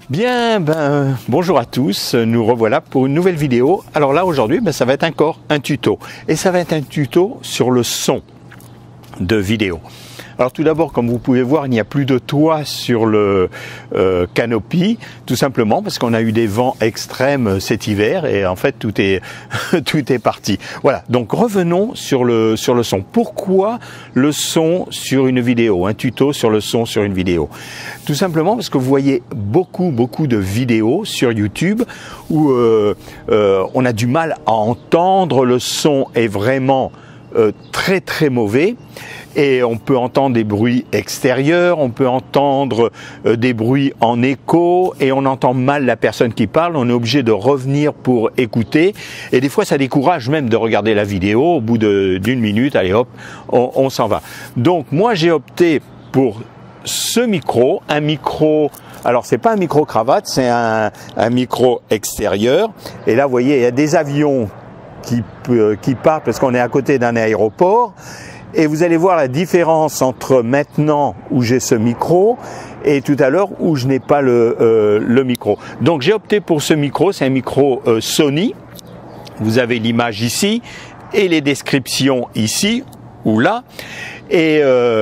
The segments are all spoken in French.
Bien, bonjour à tous, nous revoilà pour une nouvelle vidéo. Alors là aujourd'hui, ça va être encore un tuto. Et ça va être un tuto sur le son de vidéo. Alors tout d'abord, comme vous pouvez voir, il n'y a plus de toit sur le canopy, tout simplement parce qu'on a eu des vents extrêmes cet hiver et en fait tout est tout est parti. Voilà, donc revenons sur le son. Pourquoi le son sur une vidéo, un tuto sur le son sur une vidéo? Tout simplement parce que vous voyez beaucoup de vidéos sur YouTube où on a du mal à entendre, le son est vraiment très mauvais. Et on peut entendre des bruits extérieurs, on peut entendre des bruits en écho et on entend mal la personne qui parle, on est obligé de revenir pour écouter et des fois ça décourage même de regarder la vidéo, au bout d'une minute, allez hop, on s'en va. Donc moi j'ai opté pour ce micro, un micro, alors c'est pas un micro cravate, c'est un micro extérieur et là vous voyez il y a des avions qui partent parce qu'on est à côté d'un aéroport. Et vous allez voir la différence entre maintenant où j'ai ce micro et tout à l'heure où je n'ai pas le micro. Donc j'ai opté pour ce micro, c'est un micro Sony. Vous avez l'image ici et les descriptions ici ou là. Et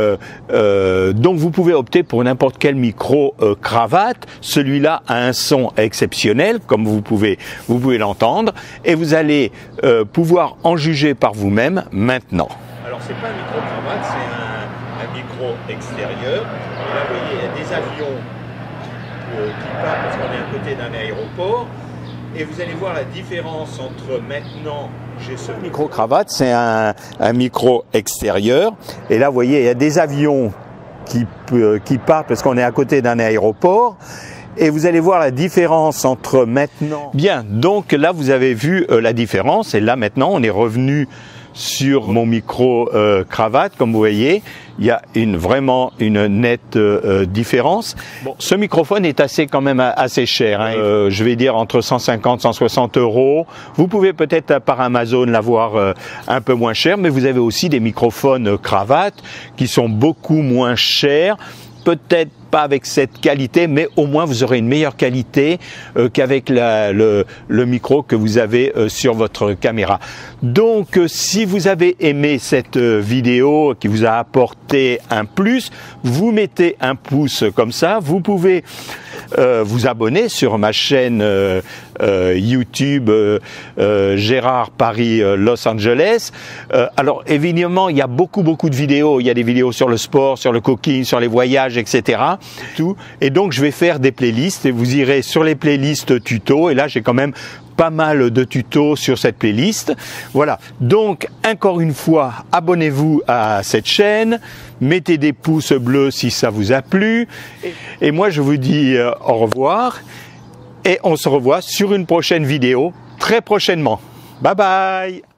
donc vous pouvez opter pour n'importe quel micro cravate. Celui-là a un son exceptionnel, comme vous pouvez l'entendre, et vous allez pouvoir en juger par vous-même maintenant. Alors c'est pas un micro cravate, c'est un micro extérieur. Et là vous voyez, il y a des avions qui partent parce qu'on est à côté d'un aéroport. Et vous allez voir la différence entre maintenant, j'ai ce micro cravate, c'est un micro extérieur. Et là vous voyez, il y a des avions qui partent parce qu'on est à côté d'un aéroport. Et vous allez voir la différence entre maintenant. Bien, donc là vous avez vu la différence. Et là maintenant on est revenu sur mon micro cravate, comme vous voyez, il y a vraiment une nette différence. Bon, ce microphone est quand même assez cher, hein. Je vais dire entre 150 et 160 €. Vous pouvez peut-être par Amazon l'avoir un peu moins cher, mais vous avez aussi des microphones cravate qui sont beaucoup moins chers. Peut-être pas avec cette qualité, mais au moins vous aurez une meilleure qualité qu'avec le micro que vous avez sur votre caméra. Donc si vous avez aimé cette vidéo qui vous a apporté un plus, vous mettez un pouce comme ça. Vous pouvez vous abonner sur ma chaîne YouTube Gérard Paris Los Angeles. Alors évidemment il y a beaucoup de vidéos, il y a des vidéos sur le sport, sur le cooking, sur les voyages, etc. Tout. Et donc je vais faire des playlists et vous irez sur les playlists tutos et là j'ai quand même pas mal de tutos sur cette playlist. Voilà, donc encore une fois, abonnez-vous à cette chaîne, mettez des pouces bleus si ça vous a plu et moi je vous dis au revoir et on se revoit sur une prochaine vidéo très prochainement. Bye bye.